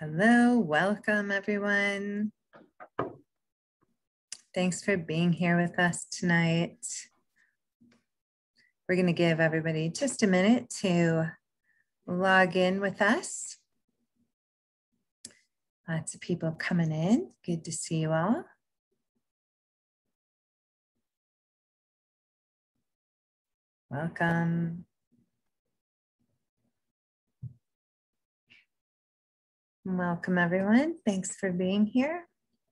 Hello, welcome everyone. Thanks for being here with us tonight. We're going to give everybody just a minute to log in with us. Lots of people coming in. Good to see you all. Welcome. Welcome everyone. Thanks for being here.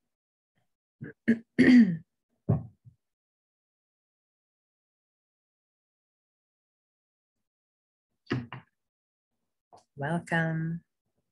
Welcome.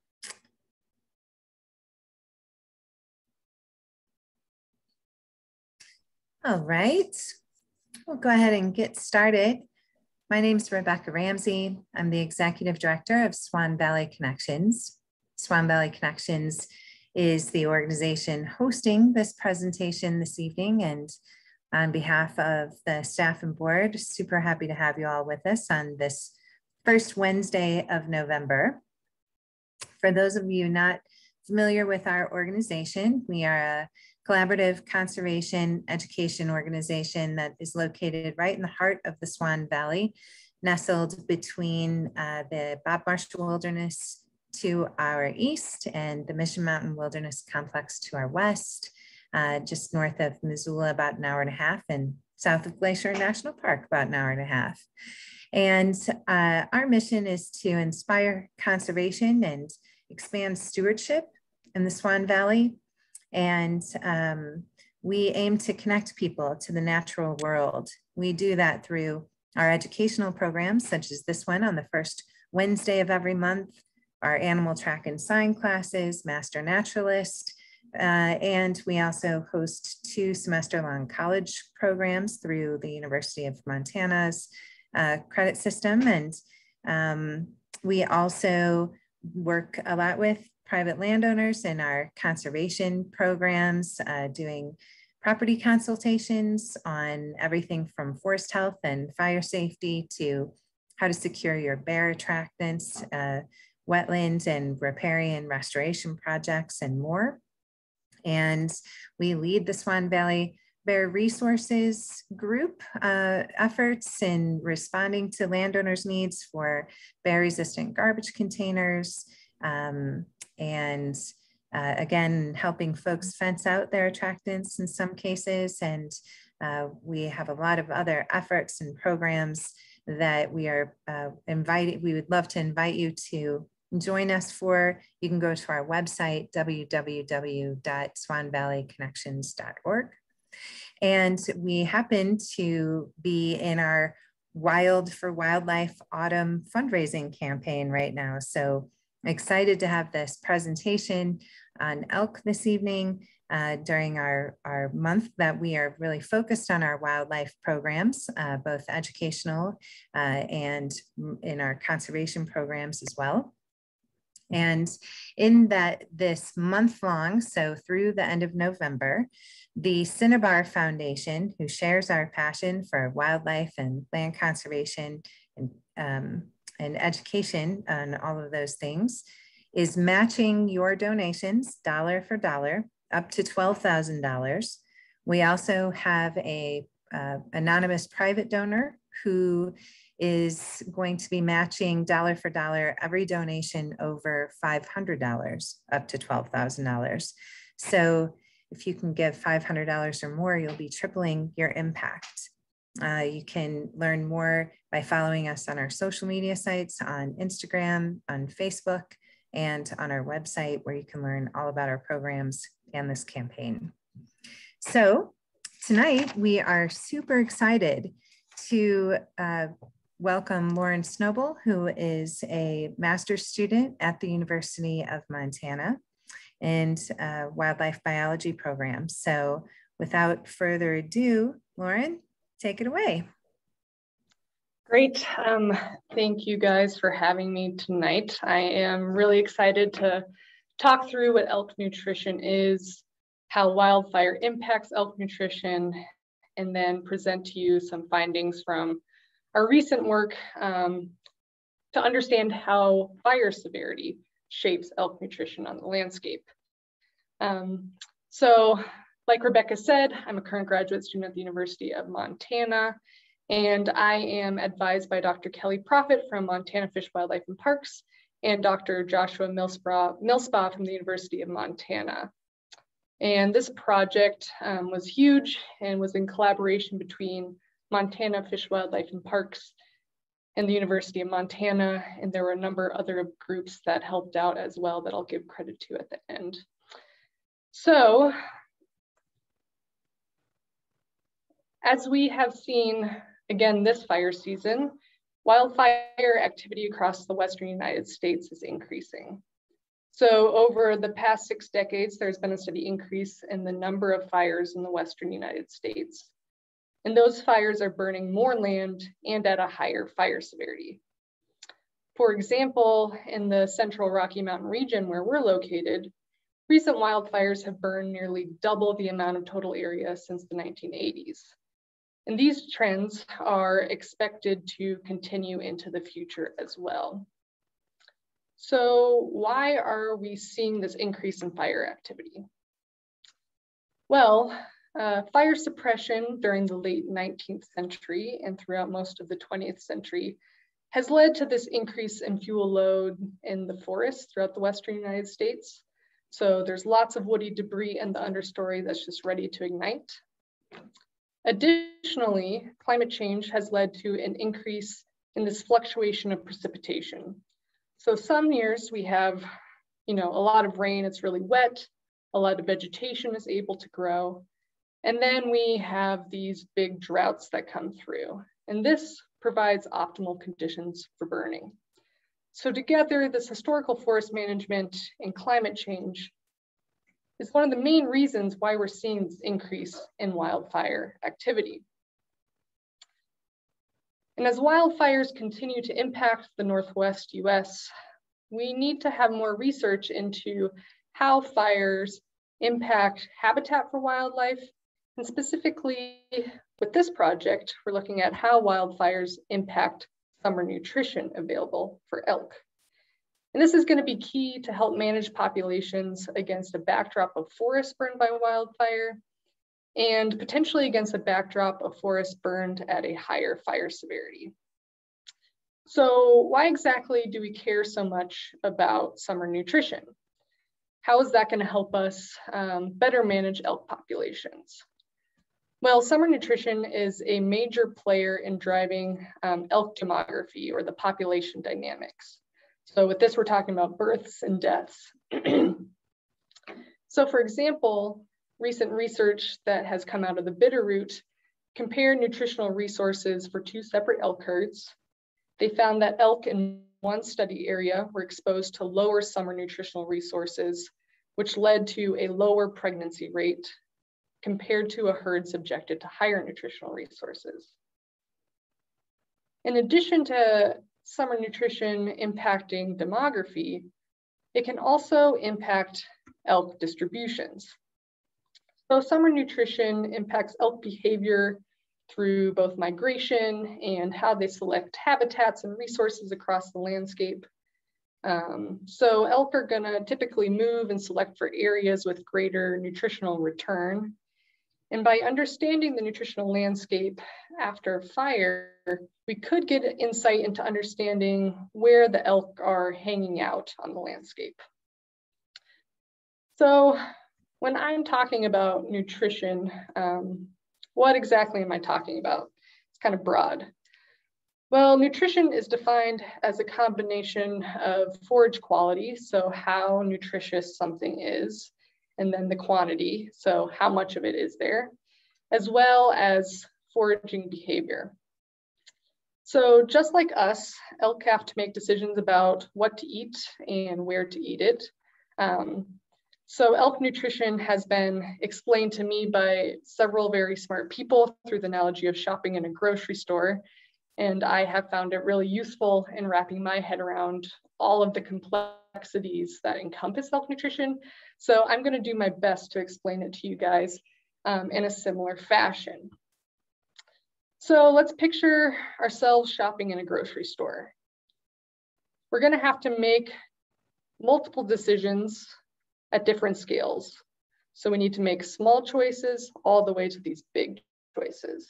All right, we'll go ahead and get started. My name is Rebecca Ramsey. I'm the Executive Director of Swan Valley Connections. Swan Valley Connections is the organization hosting this presentation this evening, and on behalf of the staff and board, super happy to have you all with us on this first Wednesday of November. For those of you not familiar with our organization, we are a collaborative conservation education organization that is located right in the heart of the Swan Valley, nestled between the Bob Marshall Wilderness to our east and the Mission Mountain Wilderness Complex to our west, just north of Missoula, about an hour and a half, and south of Glacier National Park, about an hour and a half. And our mission is to inspire conservation and expand stewardship in the Swan Valley. And we aim to connect people to the natural world. We do that through our educational programs, such as this one on the first Wednesday of every month, our animal track and sign classes, Master Naturalist, and we also host 2 semester-long college programs through the University of Montana's credit system. And we also work a lot with private landowners in our conservation programs, doing property consultations on everything from forest health and fire safety to how to secure your bear attractants, wetland and riparian restoration projects, and more. And we lead the Swan Valley Bear Resources Group efforts in responding to landowners' needs for bear-resistant garbage containers, again, helping folks fence out their attractants in some cases. And we have a lot of other efforts and programs that we are we would love to invite you to join us for. You can go to our website, www.swanvalleyconnections.org. And we happen to be in our Wild for Wildlife Autumn fundraising campaign right now. So excited to have this presentation on elk this evening during our month that we are really focused on our wildlife programs, both educational and in our conservation programs as well. And in this month long, so through the end of November, the Snobl Foundation, who shares our passion for wildlife and land conservation and education on all of those things, is matching your donations dollar for dollar up to $12,000. We also have a anonymous private donor who is going to be matching dollar for dollar every donation over $500 up to $12,000. So if you can give $500 or more, you'll be tripling your impact. You can learn more by following us on our social media sites, on Instagram, on Facebook, and on our website, where you can learn all about our programs and this campaign. So tonight we are super excited to welcome Lauren Snobl, who is a master's student at the University of Montana in wildlife biology program. So without further ado, Lauren, take it away. Great. Thank you guys for having me tonight. I am really excited to talk through what elk nutrition is, how wildfire impacts elk nutrition, and then present to you some findings from our recent work to understand how fire severity shapes elk nutrition on the landscape. So like Rebecca said, I'm a current graduate student at the University of Montana, and I am advised by Dr. Kelly Proffitt from Montana Fish, Wildlife, and Parks, and Dr. Joshua Millspaugh from the University of Montana. And this project was huge and was in collaboration between Montana Fish, Wildlife, and Parks and the University of Montana, and there were a number of other groups that helped out as well that I'll give credit to at the end. So, as we have seen again this fire season, wildfire activity across the Western United States is increasing. So over the past 6 decades, there's been a steady increase in the number of fires in the Western United States. And those fires are burning more land and at a higher fire severity. For example, in the central Rocky Mountain region where we're located, recent wildfires have burned nearly double the amount of total area since the 1980s. And these trends are expected to continue into the future as well. So why are we seeing this increase in fire activity? Well, fire suppression during the late 19th century and throughout most of the 20th century has led to this increase in fuel load in the forests throughout the Western United States. So there's lots of woody debris in the understory that's just ready to ignite. Additionally, climate change has led to an increase in this fluctuation of precipitation. So some years we have, a lot of rain, it's really wet, a lot of vegetation is able to grow. And then we have these big droughts that come through. And this provides optimal conditions for burning. So together, this historical forest management and climate change is one of the main reasons why we're seeing this increase in wildfire activity. And as wildfires continue to impact the Northwest US, we need to have more research into how fires impact habitat for wildlife. And specifically with this project, we're looking at how wildfires impact summer nutrition available for elk. And this is going to be key to help manage populations against a backdrop of forests burned by wildfire and potentially against a backdrop of forests burned at a higher fire severity. So why exactly do we care so much about summer nutrition? How is that going to help us better manage elk populations? Well, summer nutrition is a major player in driving elk demography, or the population dynamics. So with this, we're talking about births and deaths. So for example, recent research that has come out of the Bitterroot compared nutritional resources for 2 separate elk herds. They found that elk in one study area were exposed to lower summer nutritional resources, which led to a lower pregnancy rate compared to a herd subjected to higher nutritional resources. In addition to summer nutrition impacting demography, it can also impact elk distributions. So summer nutrition impacts elk behavior through both migration and how they select habitats and resources across the landscape. So elk are gonna typically move and select for areas with greater nutritional return. And by understanding the nutritional landscape after fire, we could get insight into understanding where the elk are hanging out on the landscape. So when I'm talking about nutrition, what exactly am I talking about? It's kind of broad. Well, nutrition is defined as a combination of forage quality, so how nutritious something is, and then the quantity, so how much of it is there, as well as foraging behavior. So just like us, elk have to make decisions about what to eat and where to eat it. So elk nutrition has been explained to me by several very smart people through the analogy of shopping in a grocery store. And I have found it really useful in wrapping my head around all of the complexities that encompass elk nutrition. So I'm going to do my best to explain it to you guys in a similar fashion. So let's picture ourselves shopping in a grocery store. We're going to have to make multiple decisions at different scales. So we need to make small choices all the way to these big choices.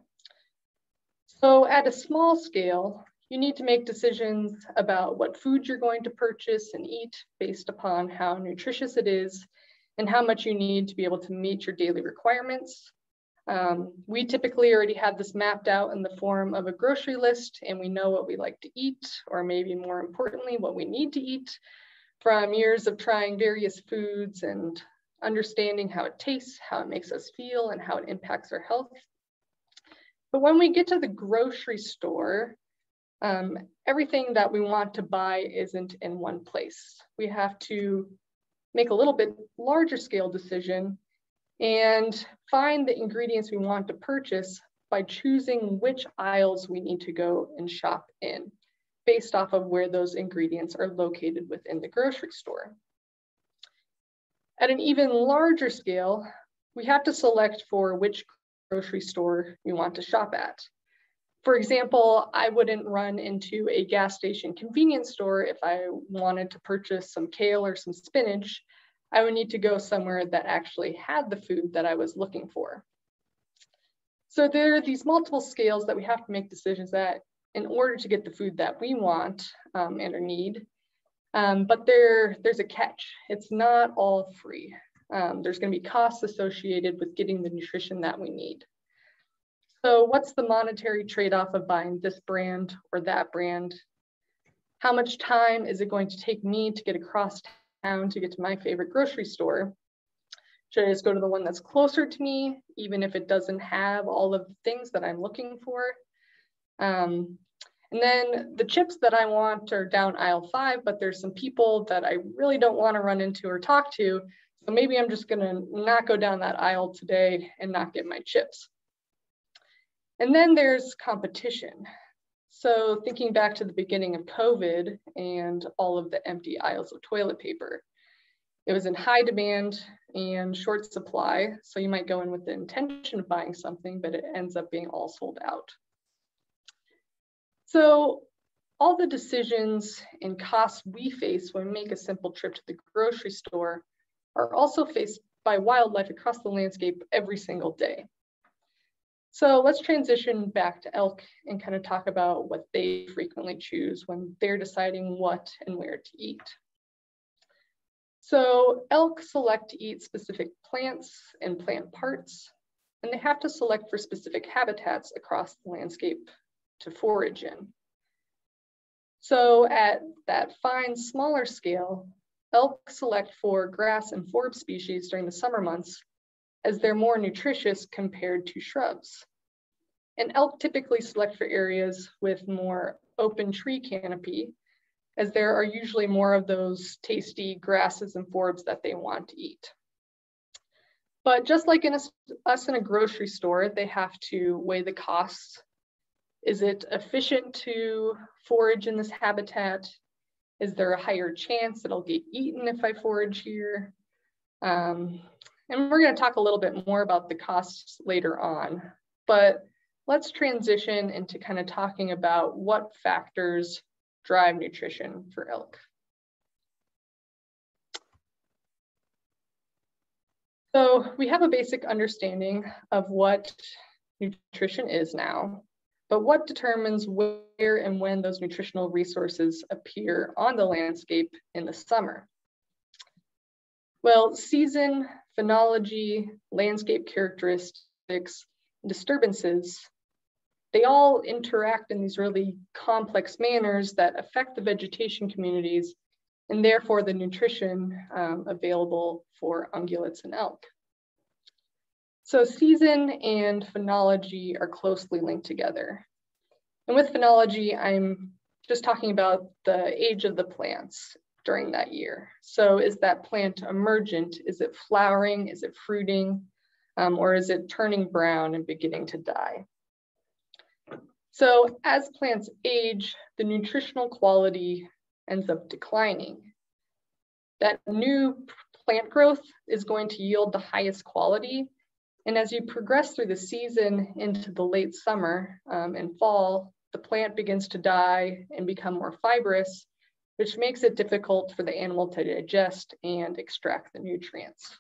So at a small scale, you need to make decisions about what food you're going to purchase and eat based upon how nutritious it is and how much you need to be able to meet your daily requirements. We typically already have this mapped out in the form of a grocery list, and we know what we like to eat, or maybe more importantly, what we need to eat from years of trying various foods and understanding how it tastes, how it makes us feel, and how it impacts our health. But when we get to the grocery store, everything that we want to buy isn't in one place. We have to make a little bit larger scale decision and find the ingredients we want to purchase by choosing which aisles we need to go and shop in based off of where those ingredients are located within the grocery store. At an even larger scale, we have to select for which grocery store we want to shop at. For example, I wouldn't run into a gas station convenience store if I wanted to purchase some kale or some spinach. I would need to go somewhere that actually had the food that I was looking for. So there are these multiple scales that we have to make decisions at in order to get the food that we want and or need. But there's a catch. It's not all free. There's going to be costs associated with getting the nutrition that we need. So what's the monetary trade-off of buying this brand or that brand? How much time is it going to take me to get across town to get to my favorite grocery store? Should I just go to the one that's closer to me, even if it doesn't have all of the things that I'm looking for? And then the chips that I want are down aisle 5, but there's some people that I really don't want to run into or talk to. So maybe I'm just going to not go down that aisle today and not get my chips. And then there's competition. So thinking back to the beginning of COVID and all of the empty aisles of toilet paper, it was in high demand and short supply. So you might go in with the intention of buying something, but it ends up being all sold out. So all the decisions and costs we face when we make a simple trip to the grocery store are also faced by wildlife across the landscape every single day. So let's transition back to elk and kind of talk about what they frequently choose when they're deciding what and where to eat. So elk select to eat specific plants and plant parts, and they have to select for specific habitats across the landscape to forage in. So at that fine, smaller scale, elk select for grass and forb species during the summer months as they're more nutritious compared to shrubs. And elk typically select for areas with more open tree canopy, as there are usually more of those tasty grasses and forbs that they want to eat. But just like us in a grocery store, they have to weigh the costs. Is it efficient to forage in this habitat? Is there a higher chance that I'll get eaten if I forage here? And we're going to talk a little bit more about the costs later on, but let's transition into kind of talking about what factors drive nutrition for elk. So we have a basic understanding of what nutrition is now, but what determines where and when those nutritional resources appear on the landscape in the summer? Well, season, phenology, landscape characteristics, disturbances, they all interact in these really complex manners that affect the vegetation communities and therefore the nutrition available for ungulates and elk. So season and phenology are closely linked together. And with phenology, I'm just talking about the age of the plants during that year. So is that plant emergent? Is it flowering? Is it fruiting? Or is it turning brown and beginning to die? So as plants age, the nutritional quality ends up declining. That new plant growth is going to yield the highest quality. And as you progress through the season into the late summer and fall, the plant begins to die and become more fibrous, which makes it difficult for the animal to digest and extract the nutrients.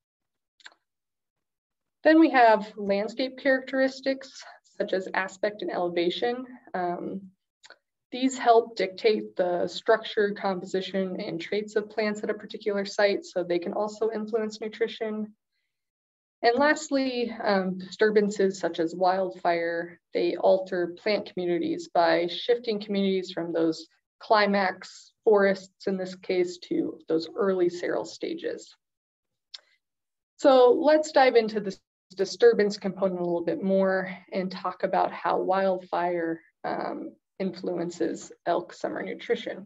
Then we have landscape characteristics, such as aspect and elevation. These help dictate the structure, composition, and traits of plants at a particular site, so they can also influence nutrition. And lastly, disturbances such as wildfire, they alter plant communities by shifting communities from those climax forests, in this case, to those early seral stages. So let's dive into this disturbance component a little bit more and talk about how wildfire influences elk summer nutrition.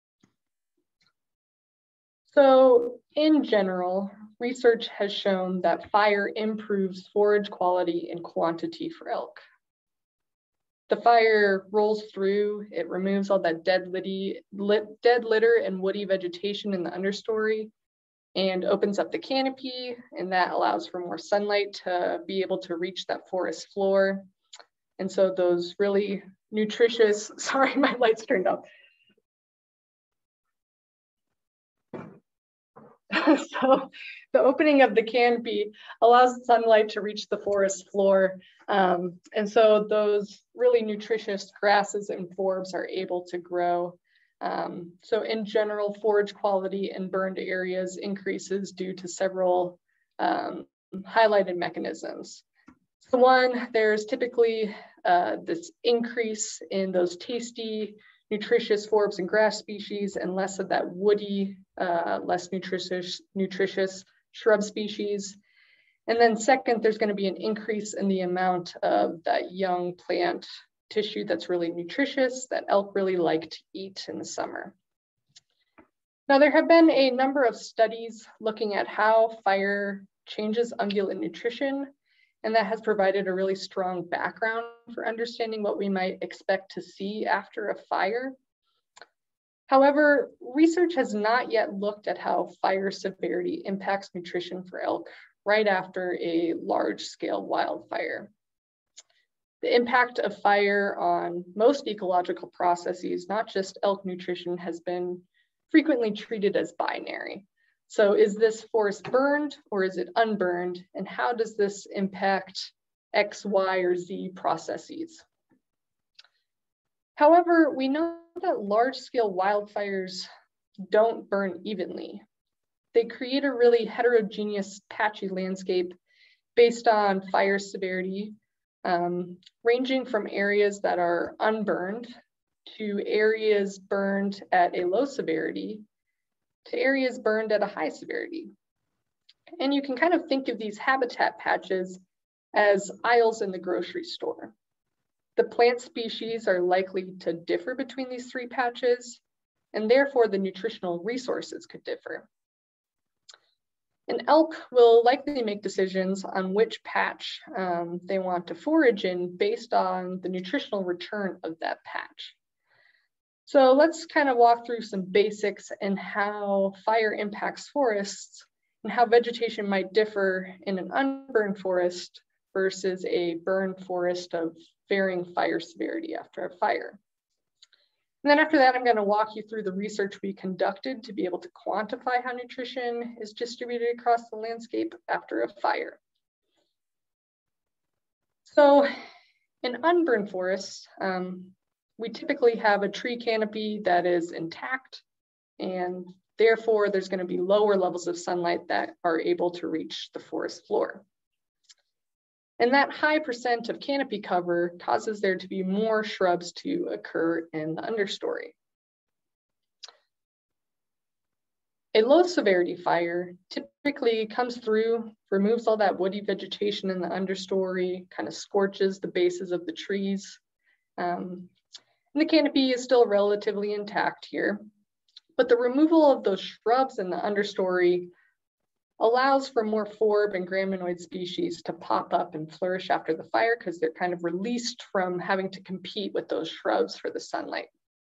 So in general, research has shown that fire improves forage quality and quantity for elk. The fire rolls through, it removes all that dead litter and woody vegetation in the understory and opens up the canopy, and that allows for more sunlight to be able to reach that forest floor. And so those really nutritious, sorry, my lights turned off. So the opening of the canopy allows sunlight to reach the forest floor. And so those really nutritious grasses and forbs are able to grow. So in general, forage quality in burned areas increases due to several highlighted mechanisms. So one, there's typically this increase in those tasty, nutritious forbs and grass species and less of that woody, less nutritious shrub species. And then second, there's going to be an increase in the amount of that young plant tissue that's really nutritious that elk really like to eat in the summer. Now, there have been a number of studies looking at how fire changes ungulate nutrition, and that has provided a really strong background for understanding what we might expect to see after a fire. However, research has not yet looked at how fire severity impacts nutrition for elk right after a large-scale wildfire. The impact of fire on most ecological processes, not just elk nutrition, has been frequently treated as binary. So is this forest burned or is it unburned? And how does this impact X, Y, or Z processes? However, we know that large-scale wildfires don't burn evenly. They create a really heterogeneous, patchy landscape based on fire severity, ranging from areas that are unburned to areas burned at a low severity to areas burned at a high severity. And you can kind of think of these habitat patches as aisles in the grocery store. The plant species are likely to differ between these three patches, and therefore the nutritional resources could differ. An elk will likely make decisions on which patch they want to forage in based on the nutritional return of that patch. So let's kind of walk through some basics and how fire impacts forests and how vegetation might differ in an unburned forest versus a burned forest of varying fire severity after a fire. And then after that, I'm going to walk you through the research we conducted to be able to quantify how nutrition is distributed across the landscape after a fire. So in unburned forests, we typically have a tree canopy that is intact, and therefore there's going to be lower levels of sunlight that are able to reach the forest floor. And that high percent of canopy cover causes there to be more shrubs to occur in the understory. A low severity fire typically comes through, removes all that woody vegetation in the understory, kind of scorches the bases of the trees. And the canopy is still relatively intact here, but the removal of those shrubs in the understory allows for more forb and graminoid species to pop up and flourish after the fire because they're kind of released from having to compete with those shrubs for the sunlight.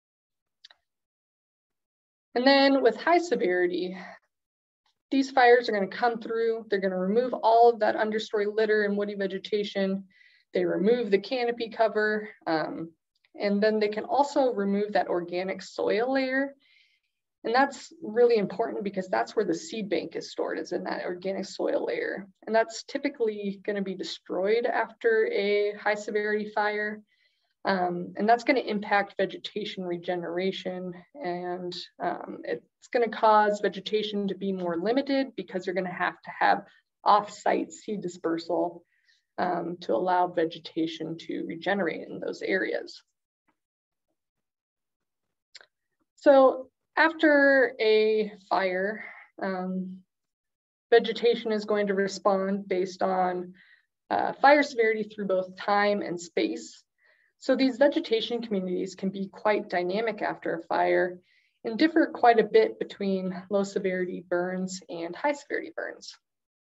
And then with high severity, these fires are going to come through, they're going to remove all of that understory litter and woody vegetation, they remove the canopy cover, and then they can also remove that organic soil layer And that's really important because that's where the seed bank is stored, is in that organic soil layer. And that's typically going to be destroyed after a high severity fire. And that's going to impact vegetation regeneration, and it's going to cause vegetation to be more limited because you're going to have off-site seed dispersal to allow vegetation to regenerate in those areas. So after a fire, vegetation is going to respond based on fire severity through both time and space. So these vegetation communities can be quite dynamic after a fire and differ quite a bit between low severity burns and high severity burns.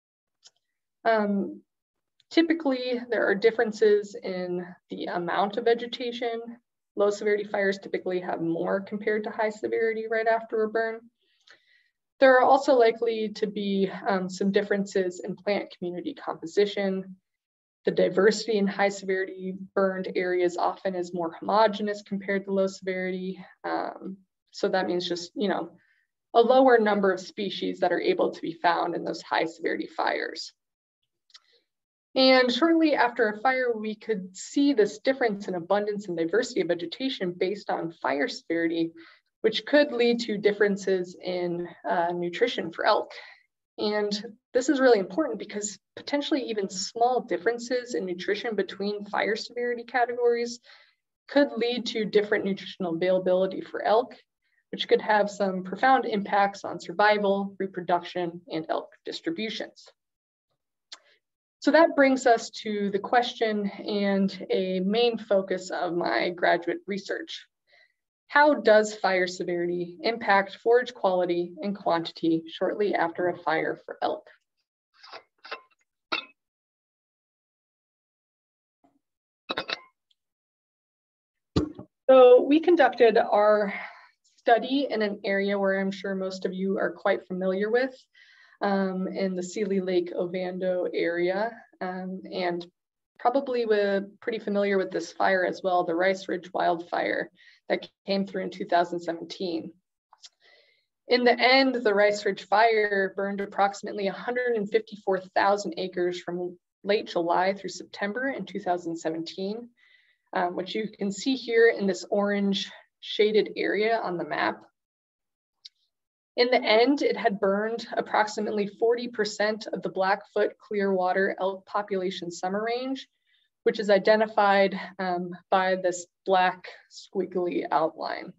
Typically, there are differences in the amount of vegetation. Low severity fires typically have more compared to high severity right after a burn. There are also likely to be some differences in plant community composition. The diversity in high severity burned areas often is more homogeneous compared to low severity. So that means just, a lower number of species that are able to be found in those high severity fires. And shortly after a fire, we could see this difference in abundance and diversity of vegetation based on fire severity, which could lead to differences in nutrition for elk. And this is really important because potentially even small differences in nutrition between fire severity categories could lead to different nutritional availability for elk, which could have some profound impacts on survival, reproduction, and elk distributions. So that brings us to the question and a main focus of my graduate research. How does fire severity impact forage quality and quantity shortly after a fire for elk? So we conducted our study in an area where I'm sure most of you are quite familiar with, in the Seeley Lake Ovando area, and probably pretty familiar with this fire as well, the Rice Ridge wildfire that came through in 2017. In the end, the Rice Ridge fire burned approximately 154,000 acres from late July through September in 2017, which you can see here in this orange shaded area on the map. In the end, it had burned approximately 40% of the Blackfoot-Clearwater elk population summer range, which is identified by this black squiggly outline.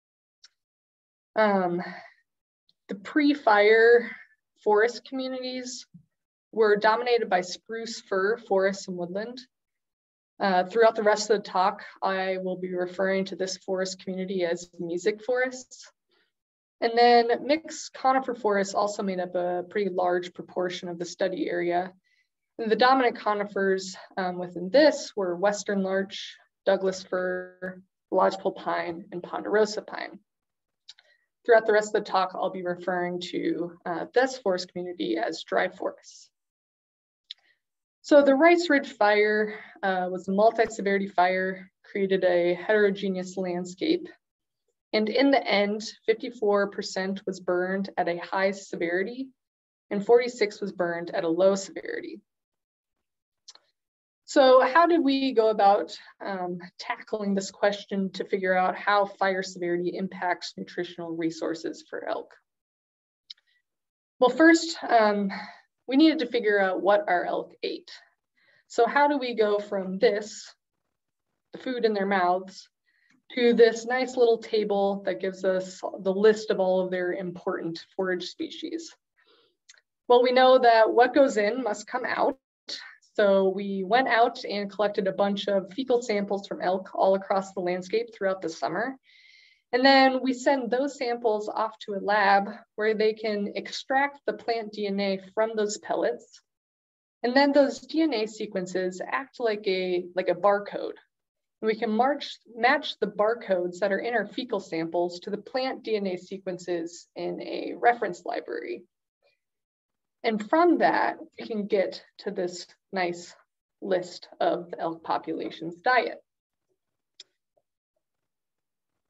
The pre-fire forest communities were dominated by spruce fir forests and woodland. Throughout the rest of the talk, I will be referring to this forest community as music forests. And then mixed conifer forests also made up a pretty large proportion of the study area. And the dominant conifers within this were western larch, Douglas fir, lodgepole pine, and ponderosa pine. Throughout the rest of the talk, I'll be referring to this forest community as dry forests. So the Rice Ridge fire was a multi-severity fire, created a heterogeneous landscape. And in the end, 54% was burned at a high severity and 46% was burned at a low severity. So how did we go about tackling this question to figure out how fire severity impacts nutritional resources for elk? Well, first, we needed to figure out what our elk ate. So how do we go from this, the food in their mouths, to this nice little table that gives us the list of all of their important forage species? Well, we know that what goes in must come out. So we went out and collected a bunch of fecal samples from elk all across the landscape throughout the summer. And then we send those samples off to a lab where they can extract the plant DNA from those pellets. And then those DNA sequences act like a barcode. We can match the barcodes that are in our fecal samples to the plant DNA sequences in a reference library. And from that, we can get to this nice list of the elk population's diet.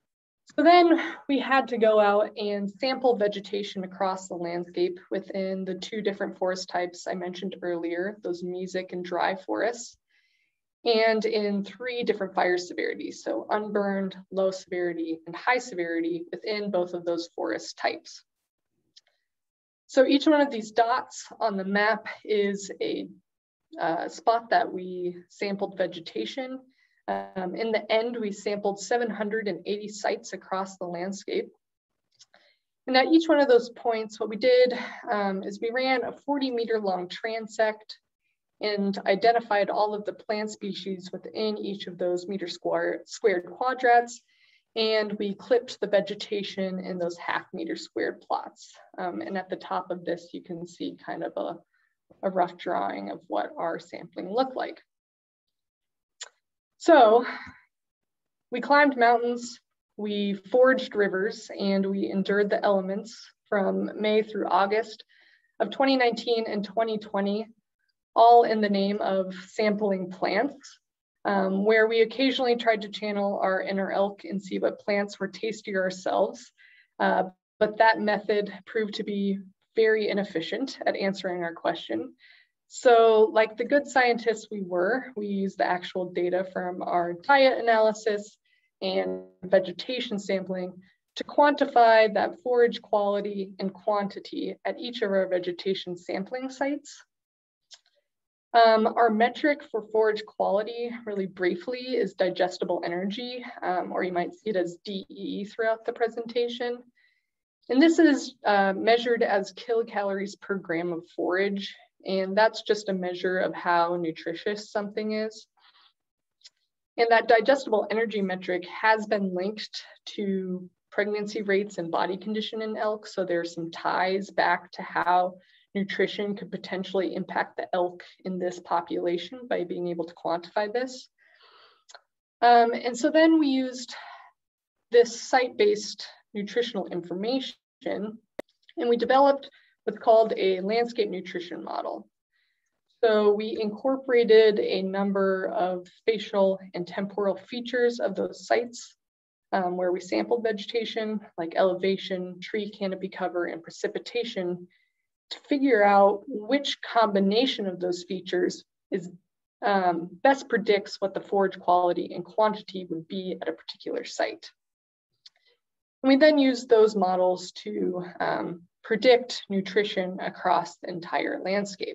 So then we had to go out and sample vegetation across the landscape within the 2 different forest types I mentioned earlier, those mesic and dry forests, and in 3 different fire severities, so unburned, low severity, and high severity within both of those forest types. So each one of these dots on the map is a spot that we sampled vegetation. In the end, we sampled 780 sites across the landscape. And at each one of those points, what we did is we ran a 40-meter long transect and identified all of the plant species within each of those squared quadrats. And we clipped the vegetation in those half-meter squared plots. And at the top of this, you can see kind of a rough drawing of what our sampling looked like. So we climbed mountains, we foraged rivers, and we endured the elements from May through August of 2019 and 2020, all in the name of sampling plants, where we occasionally tried to channel our inner elk and see what plants were tastier ourselves. But that method proved to be very inefficient at answering our question. So like the good scientists we were, we used the actual data from our diet analysis and vegetation sampling to quantify that forage quality and quantity at each of our vegetation sampling sites. Our metric for forage quality, really briefly, is digestible energy, or you might see it as DE throughout the presentation. And this is measured as kilocalories per gram of forage. And that's just a measure of how nutritious something is. And that digestible energy metric has been linked to pregnancy rates and body condition in elk. So there's some ties back to how nutrition could potentially impact the elk in this population by being able to quantify this. And so then we used this site-based nutritional information, and we developed what's called a landscape nutrition model. So we incorporated a number of spatial and temporal features of those sites where we sampled vegetation, like elevation, tree canopy cover, and precipitation, to figure out which combination of those features is best predicts what the forage quality and quantity would be at a particular site. And we then used those models to predict nutrition across the entire landscape.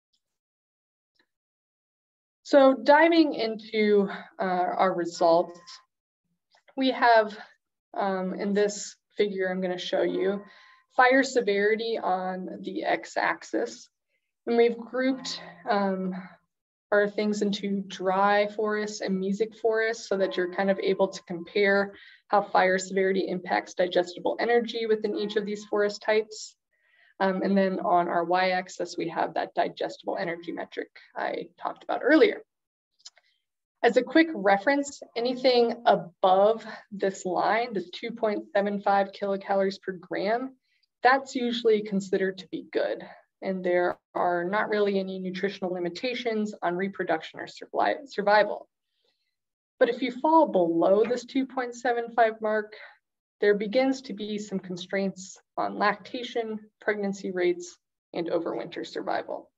So diving into our results, we have in this figure I'm going to show you fire severity on the x-axis, and we've grouped our things into dry forests and mesic forests so that you're kind of able to compare how fire severity impacts digestible energy within each of these forest types. And then on our y-axis, we have that digestible energy metric I talked about earlier. As a quick reference, anything above this line, this 2.75 kilocalories per gram, that's usually considered to be good. And there are not really any nutritional limitations on reproduction or survival. But if you fall below this 2.75 mark, there begins to be some constraints on lactation, pregnancy rates, and overwinter survival.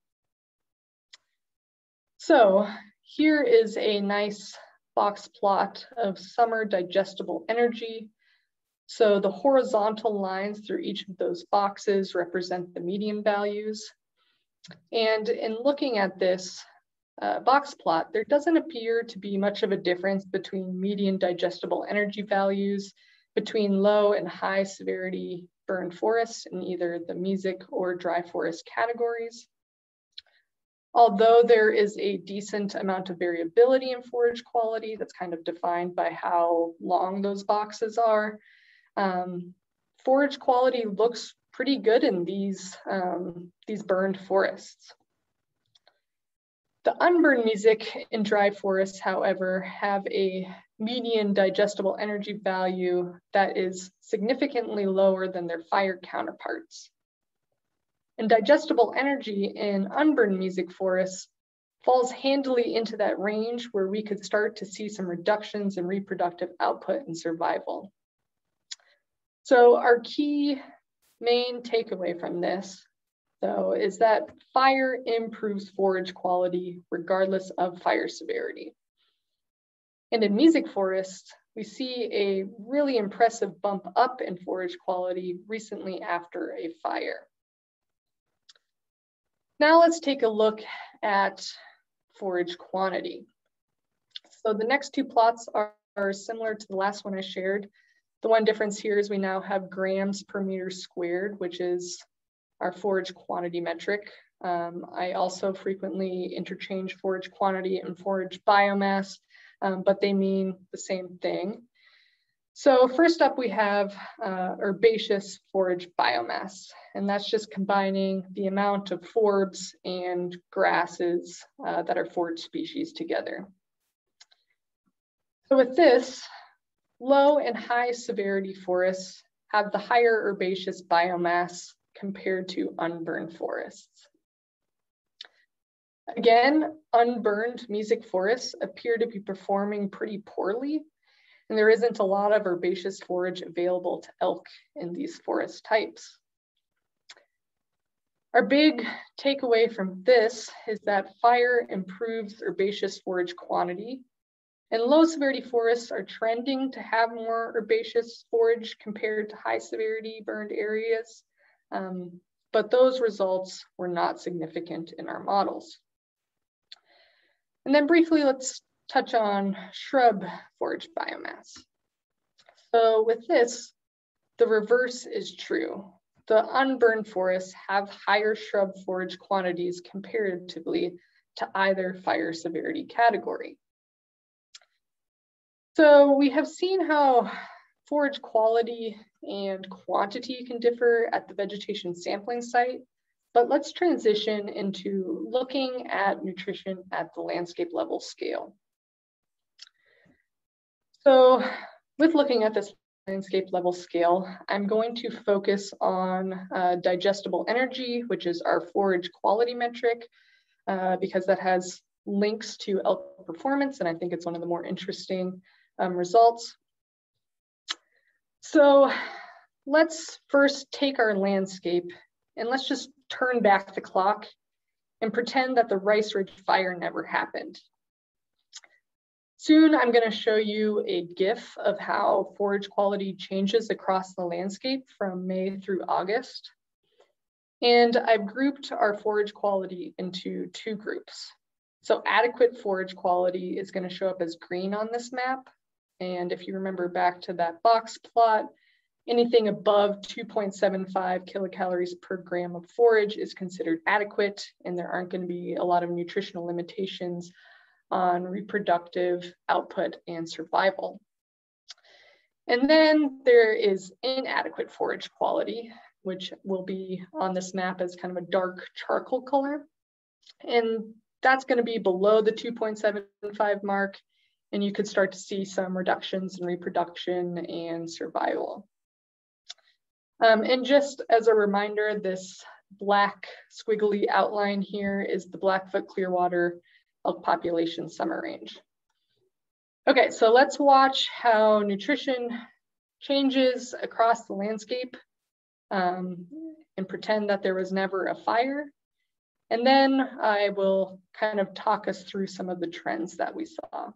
So here is a nice box plot of summer digestible energy. So the horizontal lines through each of those boxes represent the median values. And in looking at this box plot, there doesn't appear to be much of a difference between median digestible energy values between low and high severity burned forests in either the mesic or dry forest categories. Although there is a decent amount of variability in forage quality that's kind of defined by how long those boxes are, forage quality looks pretty good in these burned forests. The unburned mesic and dry forests, however, have a median digestible energy value that is significantly lower than their fire counterparts. And digestible energy in unburned mesic forests falls handily into that range where we could start to see some reductions in reproductive output and survival. So our key main takeaway from this, though, is that fire improves forage quality regardless of fire severity. And in mesic forests, we see a really impressive bump up in forage quality recently after a fire. Now let's take a look at forage quantity. So the next two plots are similar to the last one I shared. The one difference here is we now have grams per meter squared, which is our forage quantity metric. I also frequently interchange forage quantity and forage biomass, but they mean the same thing. So first up, we have herbaceous forage biomass, and that's just combining the amount of forbs and grasses that are forage species together. So with this, low and high severity forests have the higher herbaceous biomass compared to unburned forests. Again, unburned mesic forests appear to be performing pretty poorly, and there isn't a lot of herbaceous forage available to elk in these forest types. Our big takeaway from this is that fire improves herbaceous forage quantity, and low severity forests are trending to have more herbaceous forage compared to high severity burned areas, but those results were not significant in our models. And then briefly, let's touch on shrub forage biomass. So with this, the reverse is true. The unburned forests have higher shrub forage quantities comparatively to either fire severity category. So we have seen how forage quality and quantity can differ at the vegetation sampling site, but let's transition into looking at nutrition at the landscape level scale. So with looking at this landscape level scale, I'm going to focus on digestible energy, which is our forage quality metric, because that has links to elk performance, and I think it's one of the more interesting results. So let's first take our landscape and let's just turn back the clock and pretend that the Rice Ridge fire never happened. Soon, I'm going to show you a GIF of how forage quality changes across the landscape from May through August. And I've grouped our forage quality into two groups. So adequate forage quality is going to show up as green on this map. And if you remember back to that box plot, anything above 2.75 kilocalories per gram of forage is considered adequate, and there aren't going to be a lot of nutritional limitations on reproductive output and survival. And then there is inadequate forage quality, which will be on this map as kind of a dark charcoal color. And that's going to be below the 2.75 mark, and you could start to see some reductions in reproduction and survival. And just as a reminder, this black squiggly outline here is the Blackfoot-Clearwater elk population summer range. Okay, so let's watch how nutrition changes across the landscape and pretend that there was never a fire. And then I will kind of talk us through some of the trends that we saw.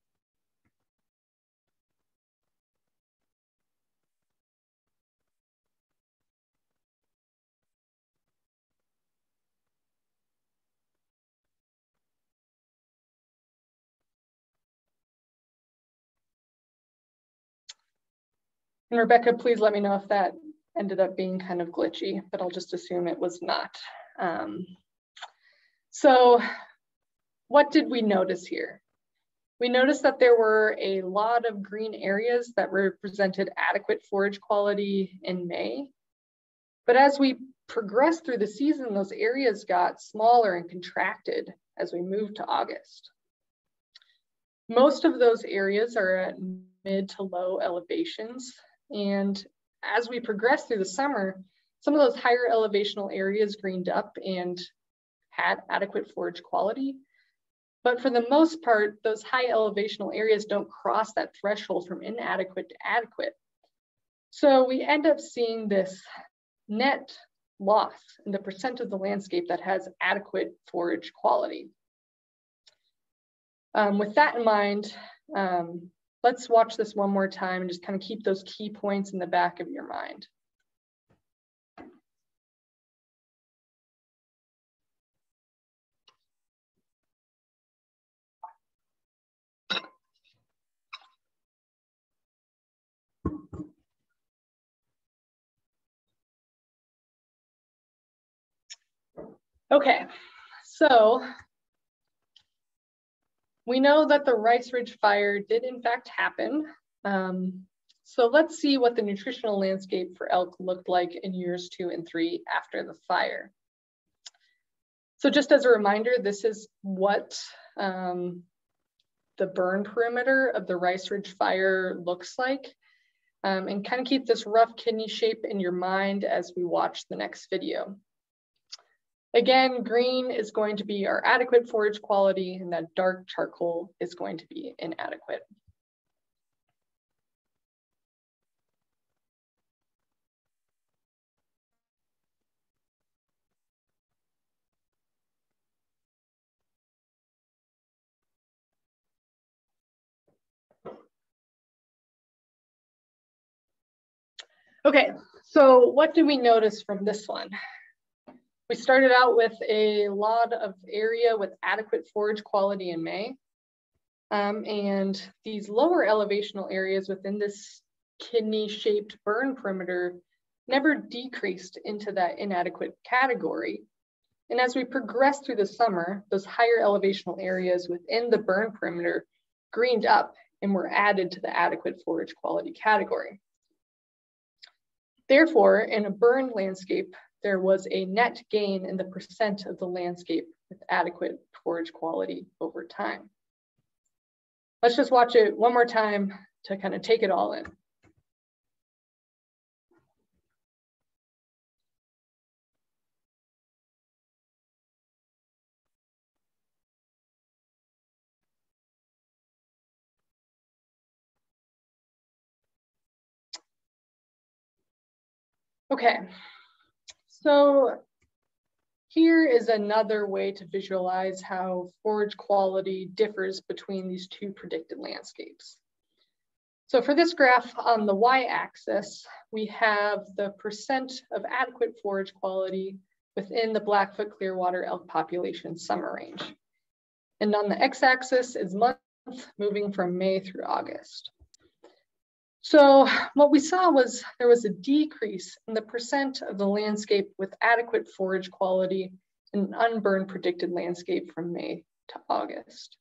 And Rebecca, please let me know if that ended up being kind of glitchy, but I'll just assume it was not. So what did we notice here? We noticed that there were a lot of green areas that represented adequate forage quality in May. But as we progressed through the season, those areas got smaller and contracted as we moved to August. Most of those areas are at mid to low elevations. And as we progressed through the summer, some of those higher elevational areas greened up and had adequate forage quality. But for the most part, those high elevational areas don't cross that threshold from inadequate to adequate. So we end up seeing this net loss in the percent of the landscape that has adequate forage quality. With that in mind, let's watch this one more time and just kind of keep those key points in the back of your mind. Okay, so we know that the Rice Ridge fire did in fact happen. So let's see what the nutritional landscape for elk looked like in years 2 and 3 after the fire. So just as a reminder, this is what the burn perimeter of the Rice Ridge fire looks like. And kind of keep this rough kidney shape in your mind as we watch the next video. Again, green is going to be our adequate forage quality, and that dark charcoal is going to be inadequate. Okay, so what do we notice from this one? We started out with a lot of area with adequate forage quality in May. And these lower elevational areas within this kidney-shaped burn perimeter never decreased into that inadequate category. And as we progressed through the summer, those higher elevational areas within the burn perimeter greened up and were added to the adequate forage quality category. Therefore, in a burned landscape, there was a net gain in the percent of the landscape with adequate forage quality over time. Let's just watch it one more time to kind of take it all in. Okay, so here is another way to visualize how forage quality differs between these two predicted landscapes. So for this graph on the y-axis, we have the percent of adequate forage quality within the Blackfoot-Clearwater elk population summer range. And on the x-axis is month, moving from May through August. So what we saw was there was a decrease in the percent of the landscape with adequate forage quality in an unburned predicted landscape from May to August.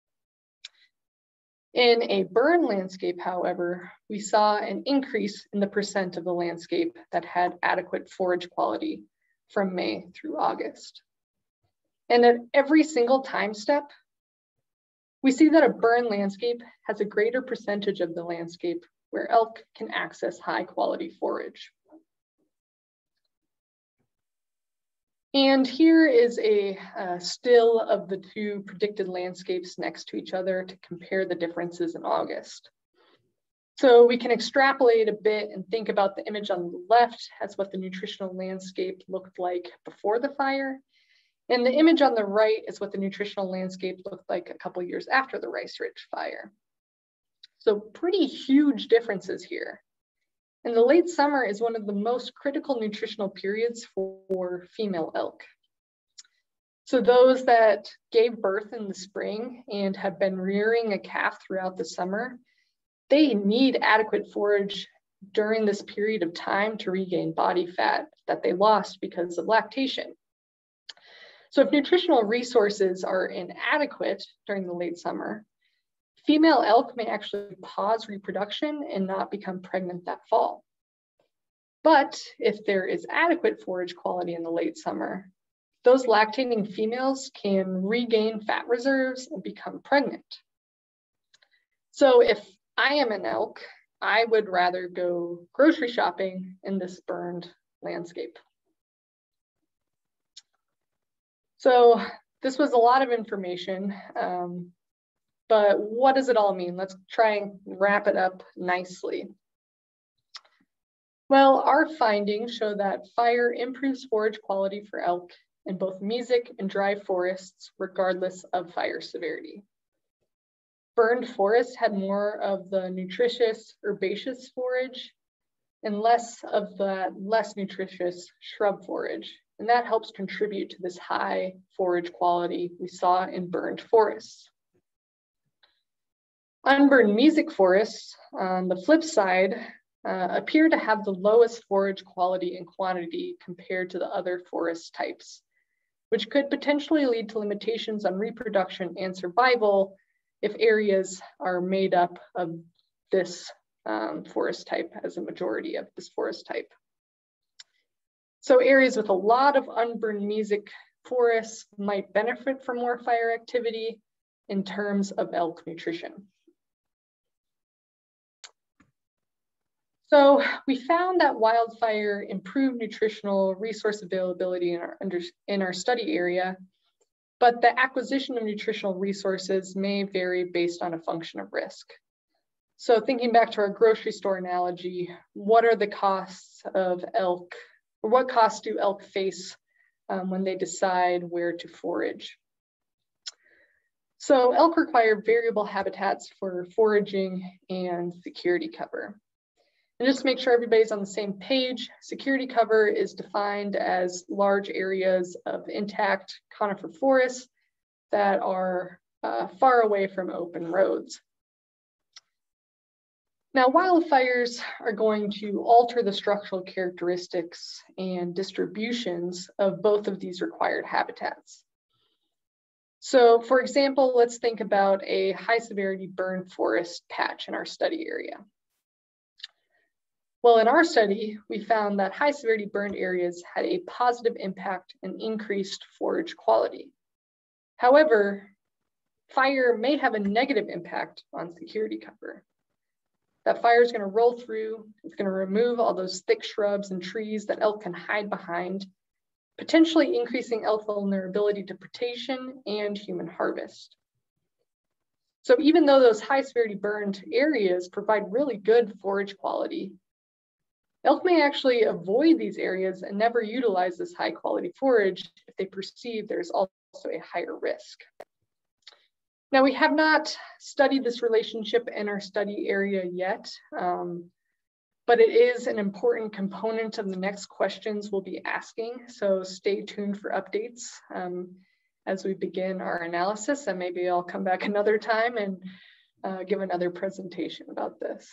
In a burn landscape, however, we saw an increase in the percent of the landscape that had adequate forage quality from May through August. And at every single time step, we see that a burn landscape has a greater percentage of the landscape where elk can access high quality forage. And here is a still of the two predicted landscapes next to each other to compare the differences in August. So we can extrapolate a bit and think about the image on the left as what the nutritional landscape looked like before the fire. And the image on the right is what the nutritional landscape looked like a couple years after the Rice Ridge fire. So pretty huge differences here. And the late summer is one of the most critical nutritional periods for female elk. So those that gave birth in the spring and have been rearing a calf throughout the summer, they need adequate forage during this period of time to regain body fat that they lost because of lactation. So if nutritional resources are inadequate during the late summer, female elk may actually pause reproduction and not become pregnant that fall. But if there is adequate forage quality in the late summer, those lactating females can regain fat reserves and become pregnant. So if I am an elk, I would rather go grocery shopping in this burned landscape. So this was a lot of information. But what does it all mean? Let's try and wrap it up nicely. Well, our findings show that fire improves forage quality for elk in both mesic and dry forests, regardless of fire severity. Burned forests had more of the nutritious herbaceous forage and less of the less nutritious shrub forage. And that helps contribute to this high forage quality we saw in burned forests. Unburned mesic forests, on the flip side, appear to have the lowest forage quality and quantity compared to the other forest types, which could potentially lead to limitations on reproduction and survival if areas are made up of this forest type as a majority of this forest type. So areas with a lot of unburned mesic forests might benefit from more fire activity in terms of elk nutrition. So we found that wildfire improved nutritional resource availability in our study area, but the acquisition of nutritional resources may vary based on a function of risk. So thinking back to our grocery store analogy, what are the costs of elk, or what costs do elk face when they decide where to forage? So elk require variable habitats for foraging and security cover. And just to make sure everybody's on the same page, security cover is defined as large areas of intact conifer forests that are far away from open roads. Now, wildfires are going to alter the structural characteristics and distributions of both of these required habitats. So for example, let's think about a high severity burn forest patch in our study area. Well, in our study, we found that high severity burned areas had a positive impact and increased forage quality. However, fire may have a negative impact on security cover. That fire is going to roll through, it's going to remove all those thick shrubs and trees that elk can hide behind, potentially increasing elk vulnerability to predation and human harvest. So even though those high severity burned areas provide really good forage quality, elk may actually avoid these areas and never utilize this high quality forage if they perceive there's also a higher risk. Now, we have not studied this relationship in our study area yet, but it is an important component of the next questions we'll be asking. So stay tuned for updates as we begin our analysis, and maybe I'll come back another time and give another presentation about this.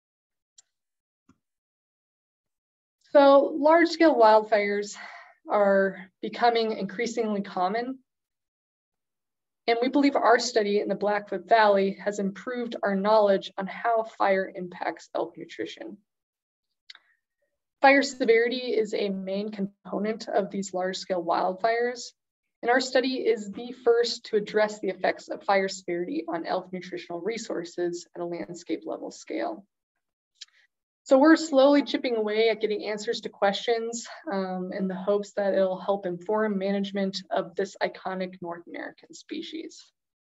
So large-scale wildfires are becoming increasingly common. And we believe our study in the Blackfoot Valley has improved our knowledge on how fire impacts elk nutrition. Fire severity is a main component of these large-scale wildfires, and our study is the first to address the effects of fire severity on elk nutritional resources at a landscape level scale. So we're slowly chipping away at getting answers to questions in the hopes that it'll help inform management of this iconic North American species.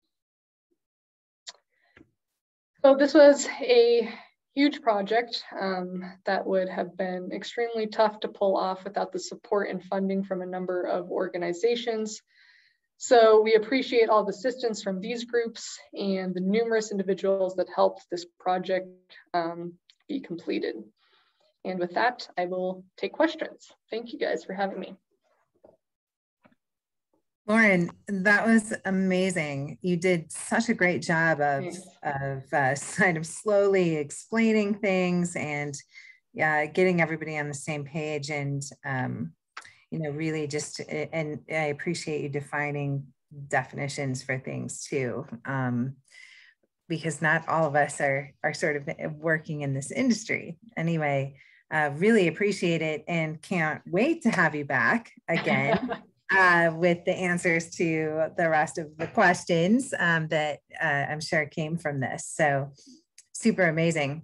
So this was a huge project that would have been extremely tough to pull off without the support and funding from a number of organizations. So we appreciate all the assistance from these groups and the numerous individuals that helped this project be completed. And with that, I will take questions. Thank you guys for having me. Lauren, that was amazing. You did such a great job of kind of slowly explaining things and getting everybody on the same page, and you know, really just, and I appreciate you defining definitions for things too. Because not all of us are sort of working in this industry. Anyway, really appreciate it and can't wait to have you back again with the answers to the rest of the questions that I'm sure came from this. So super amazing.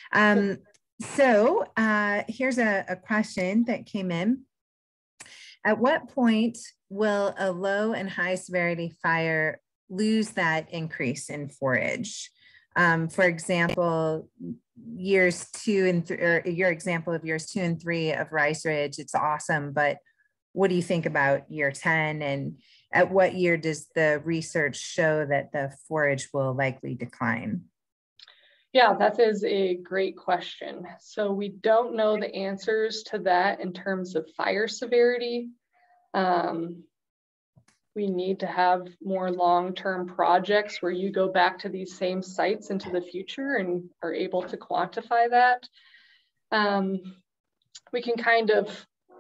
So here's a question that came in. At what point will a low and high severity fire lose that increase in forage? For example, years 2 and 3, or your example of years 2 and 3 of Rice Ridge, it's awesome, but what do you think about year 10? And at what year does the research show that the forage will likely decline? Yeah, that is a great question. So we don't know the answers to that in terms of fire severity. We need to have more long-term projects where you go back to these same sites into the future and are able to quantify that. We can kind of,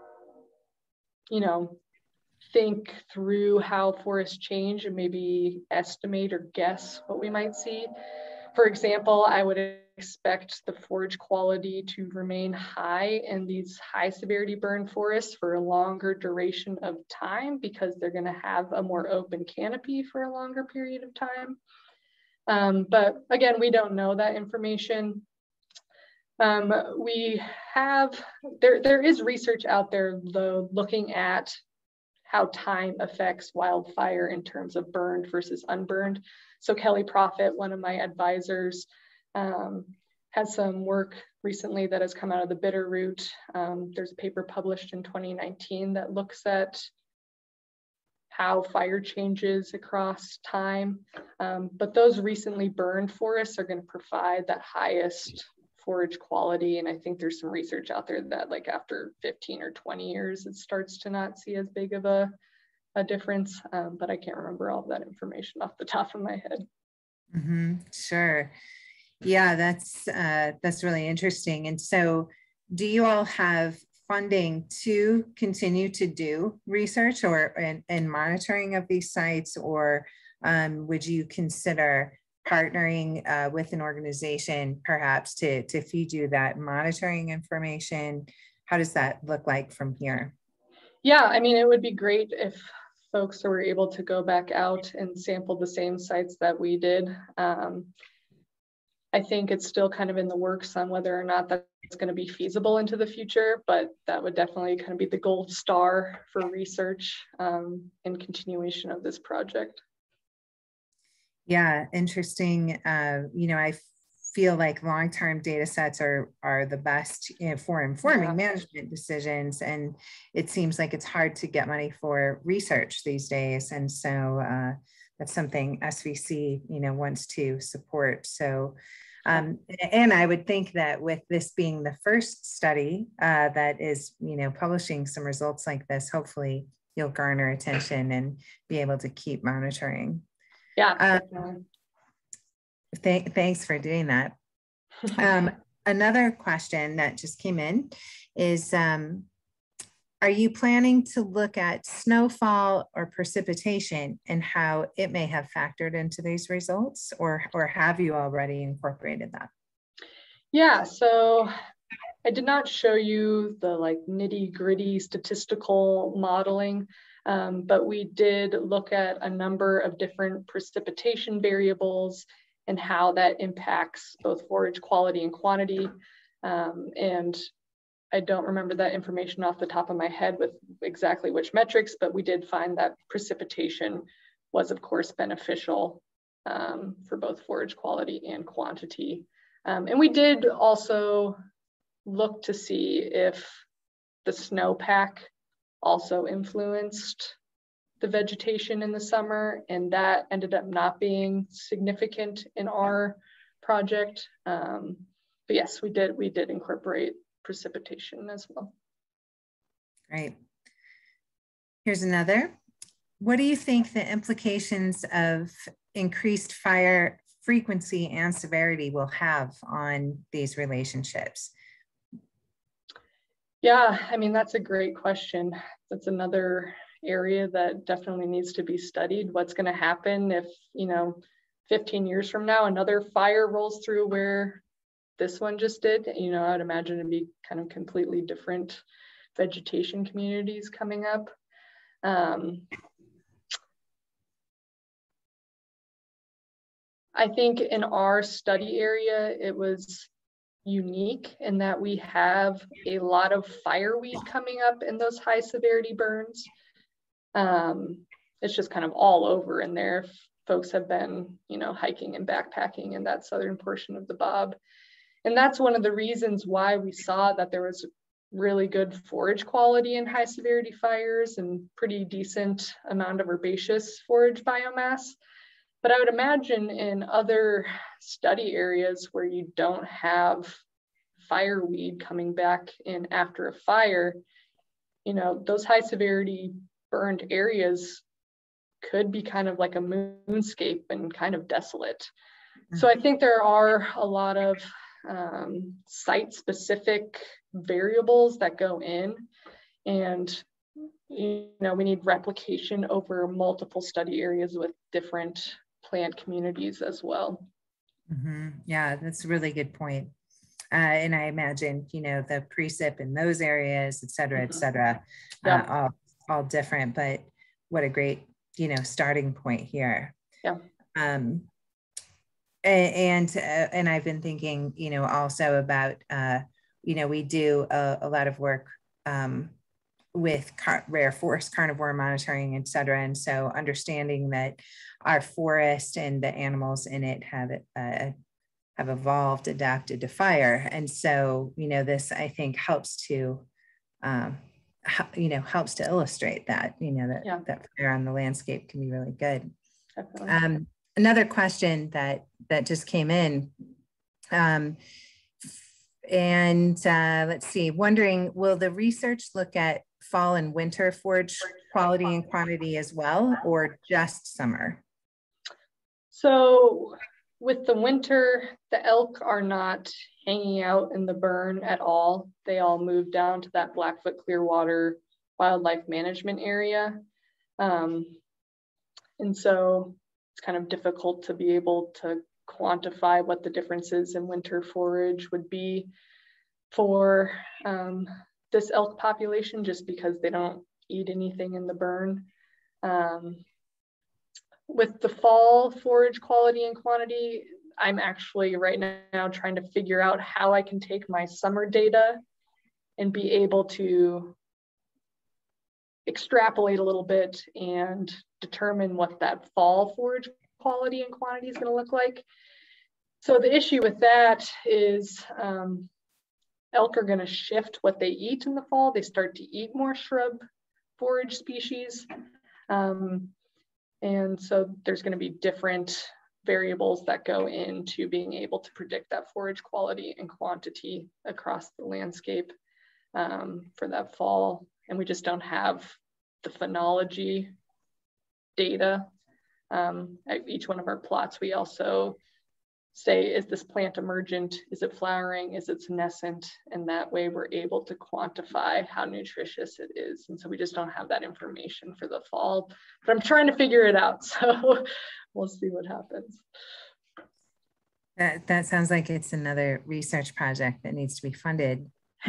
think through how forests change and maybe estimate or guess what we might see. For example, I would expect the forage quality to remain high in these high severity burn forests for a longer duration of time because they're going to have a more open canopy for a longer period of time. But again, we don't know that information. There is research out there though looking at how time affects wildfire in terms of burned versus unburned. So Kelly Prophet, one of my advisors, has some work recently that has come out of the Bitterroot. There's a paper published in 2019 that looks at how fire changes across time. But those recently burned forests are going to provide that highest forage quality. And I think there's some research out there that like after 15 or 20 years, it starts to not see as big of a difference, but I can't remember all of that information off the top of my head. Mm-hmm. Sure. Yeah, that's really interesting. And so do you all have funding to continue to do research and monitoring of these sites, or would you consider partnering with an organization perhaps to feed you that monitoring information? How does that look like from here? Yeah, I mean, it would be great if folks were able to go back out and sample the same sites that we did. I think it's still kind of in the works on whether or not that's going to be feasible into the future, but that would definitely kind of be the gold star for research and continuation of this project. Yeah, interesting. I feel like long-term data sets are the best for informing management decisions. And it seems like it's hard to get money for research these days. And so that's something SVC, wants to support. So, and I would think that with this being the first study that is, publishing some results like this, hopefully you'll garner attention and be able to keep monitoring. Yeah. Thanks for doing that. Another question that just came in is, are you planning to look at snowfall or precipitation and how it may have factored into these results, or have you already incorporated that? Yeah, so I did not show you the nitty-gritty statistical modeling, but we did look at a number of different precipitation variables and how that impacts both forage quality and quantity. And I don't remember that information off the top of my head with exactly which metrics, but we did find that precipitation was of course beneficial for both forage quality and quantity. And we did also look to see if the snowpack also influenced the vegetation in the summer, and that ended up not being significant in our project. But yes, we did incorporate precipitation as well. Great. Here's another. What do you think the implications of increased fire frequency and severity will have on these relationships? Yeah, I mean, that's a great question. That's another area that definitely needs to be studied. What's going to happen if, 15 years from now, another fire rolls through where this one just did? I'd imagine it'd be kind of completely different vegetation communities coming up. I think in our study area, it was unique in that we have a lot of fireweed coming up in those high severity burns. It's just kind of all over in there. folks have been, hiking and backpacking in that southern portion of the Bob. And that's one of the reasons why we saw that there was really good forage quality in high severity fires and pretty decent amount of herbaceous forage biomass. But I would imagine in other study areas where you don't have fireweed coming back in after a fire, those high severity burned areas could be kind of like a moonscape and kind of desolate. So I think there are a lot of site-specific variables that go in, and we need replication over multiple study areas with different plant communities as well. Mm-hmm. Yeah, that's a really good point. And I imagine, the precip in those areas, et cetera, Yeah. all different, but what a great, starting point here. Yeah. And I've been thinking, also about, we do a lot of work with rare forest carnivore monitoring, et cetera. And so understanding that our forest and the animals in it have evolved, adapted to fire. And so, this, I think, helps to, helps to illustrate that, that fire on the landscape can be really good. Definitely. Another question that just came in, let's see, wondering, will the research look at fall and winter forage quality and quantity as well, or just summer? So with the winter, the elk are not hanging out in the burn at all. They all move down to that Blackfoot-Clearwater wildlife management area. And so it's kind of difficult to be able to quantify what the differences in winter forage would be for this elk population, just because they don't eat anything in the burn. With the fall forage quality and quantity, I'm actually right now trying to figure out how I can take my summer data and be able to extrapolate a little bit and determine what that fall forage quality and quantity is going to look like. So the issue with that is elk are going to shift what they eat in the fall. They start to eat more shrub forage species. And so there's going to be different variables that go into being able to predict that forage quality and quantity across the landscape for that fall. And we just don't have the phenology data. At each one of our plots, we also say, is this plant emergent? Is it flowering? Is it senescent? And that way we're able to quantify how nutritious it is. And so we just don't have that information for the fall, but I'm trying to figure it out. So we'll see what happens. That sounds like it's another research project that needs to be funded.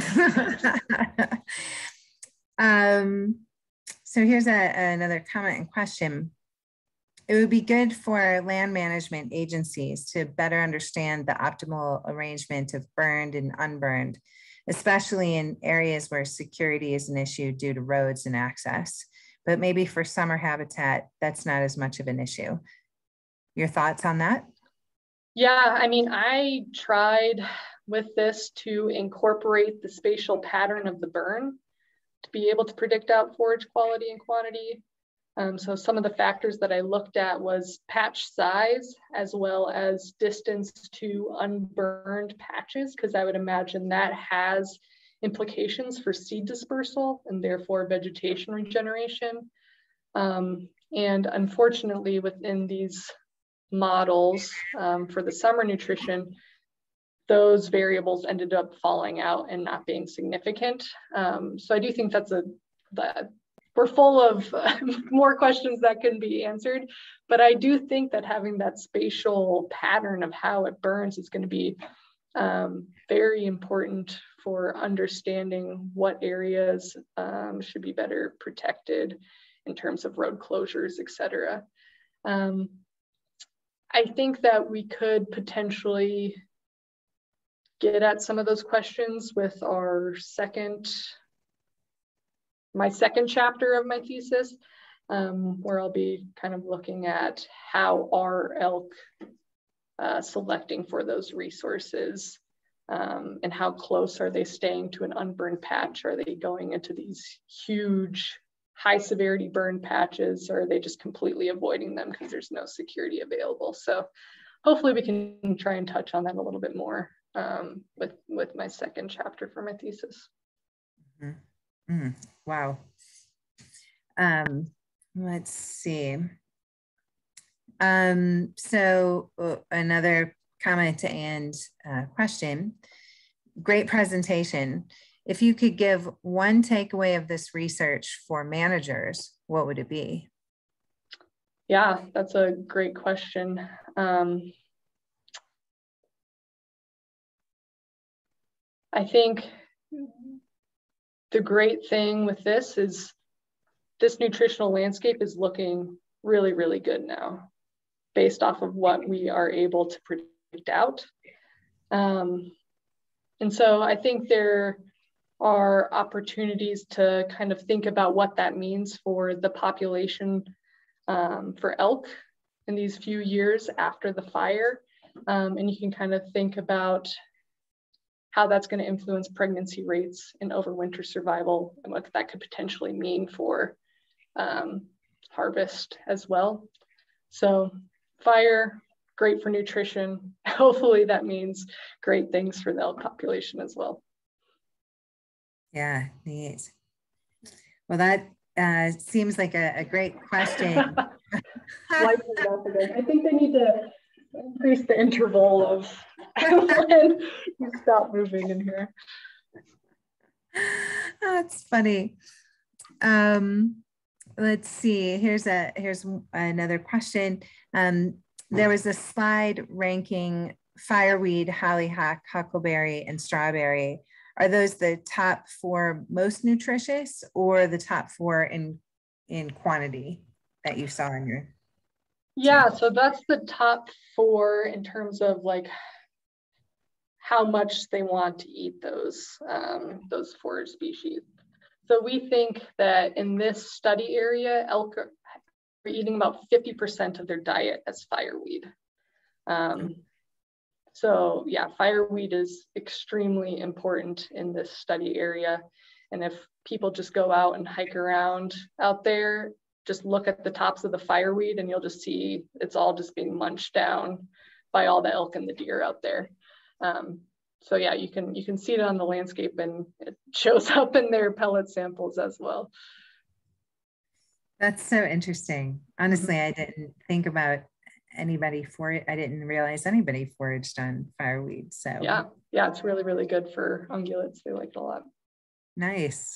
So here's another comment and question. It would be good for land management agencies to better understand the optimal arrangement of burned and unburned, especially in areas where security is an issue due to roads and access. But maybe for summer habitat, that's not as much of an issue. Your thoughts on that? Yeah, I mean, I tried with this to incorporate the spatial pattern of the burn to be able to predict out forage quality and quantity. So some of the factors that I looked at was patch size, as well as distance to unburned patches, because I would imagine that has implications for seed dispersal and therefore vegetation regeneration. And unfortunately, within these models for the summer nutrition, those variables ended up falling out and not being significant. So I do think that we're full of more questions that can be answered, but I do think that having that spatial pattern of how it burns is going to be very important for understanding what areas should be better protected in terms of road closures, et cetera. I think that we could potentially get at some of those questions with my second chapter of my thesis. where I'll be kind of looking at how are elk selecting for those resources, and how close are they staying to an unburned patch? Are they going into these huge high severity burn patches, or are they just completely avoiding them because there's no security available? So hopefully we can try and touch on that a little bit more with my second chapter for my thesis. Mm-hmm. Mm-hmm. Wow. Let's see. So another comment and question. Great presentation. If you could give one takeaway of this research for managers, what would it be? Yeah, that's a great question. I think the great thing with this is this nutritional landscape is looking really, really good now based off of what we are able to predict out. And so I think there are opportunities to kind of think about what that means for the population for elk in these few years after the fire. And you can kind of think about how that's going to influence pregnancy rates and overwinter survival and what that could potentially mean for harvest as well. So fire, great for nutrition. Hopefully that means great things for the elk population as well. Yeah, neat. Well, that seems like a great question. I think they need to increase the interval of when you stop moving in here. That's funny. Let's see. Here's another question. There was a slide ranking fireweed, hollyhock, huckleberry, and strawberry. Are those the top 4 most nutritious, or the top 4 in quantity that you saw in your? Yeah, so that's the top 4 in terms of like how much they want to eat those forage species. So we think that in this study area, elk are eating about 50% of their diet as fireweed. So yeah, fireweed is extremely important in this study area. And if people just go out and hike around out there, just look at the tops of the fireweed and you'll just see it's all just being munched down by all the elk and the deer out there. So yeah, you can see it on the landscape, and it shows up in their pellet samples as well. That's so interesting. Honestly, I didn't think about anybody I didn't realize anybody foraged on fireweed. So yeah, it's really, really good for ungulates. They like it a lot. Nice.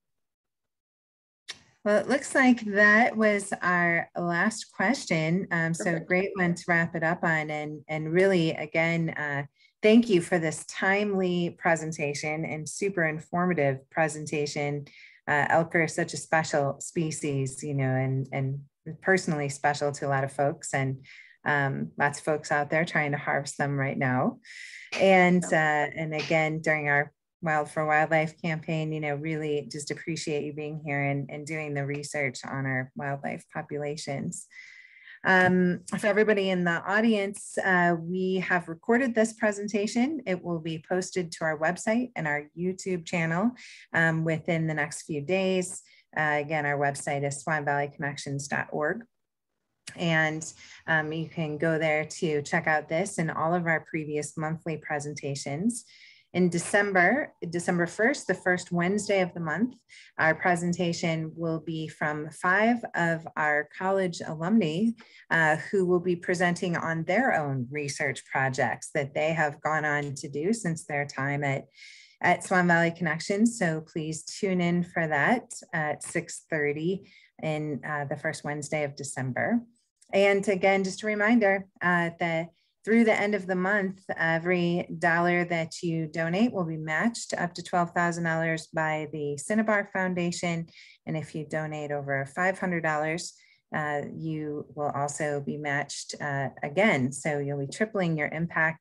Well, it looks like that was our last question. So great one to wrap it up on, and really, again, thank you for this timely presentation and super informative presentation. Elk are such a special species, you know, and personally special to a lot of folks, and lots of folks out there trying to harvest them right now. And again, during our Wild for Wildlife campaign, you know, really just appreciate you being here and doing the research on our wildlife populations. For everybody in the audience, we have recorded this presentation. It will be posted to our website and our YouTube channel within the next few days. Again, our website is swanvalleyconnections.org. And you can go there to check out this and all of our previous monthly presentations. In December 1st, the first Wednesday of the month, our presentation will be from 5 of our college alumni who will be presenting on their own research projects that they have gone on to do since their time at Swan Valley Connections. So please tune in for that at 6:30 in the first Wednesday of December. And again, just a reminder that through the end of the month, every dollar that you donate will be matched up to $12,000 by the Cinnabar Foundation. And if you donate over $500, you will also be matched again. So you'll be tripling your impact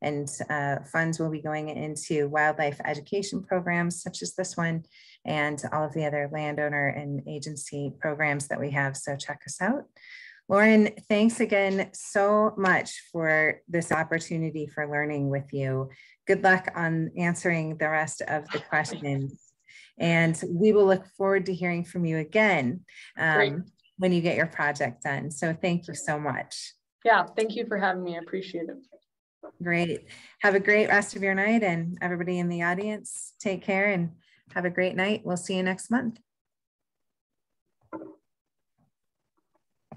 and funds will be going into wildlife education programs such as this one and all of the other landowner and agency programs that we have. So check us out. Lauren, thanks again so much for this opportunity for learning with you. Good luck on answering the rest of the questions. And we will look forward to hearing from you again when you get your project done. So thank you so much. Yeah, thank you for having me. I appreciate it. Great. Have a great rest of your night, and everybody in the audience, take care and have a great night. We'll see you next month.